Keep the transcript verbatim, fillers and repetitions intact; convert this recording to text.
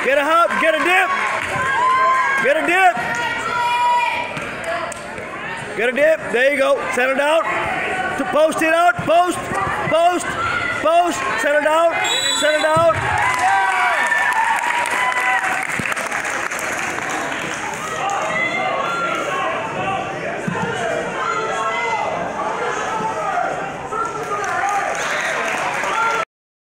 Get a hop, get a dip. Get a dip. Get a dip. There you go. Settle down. To post it out. Post. Post. Post. Settle down. Settle down.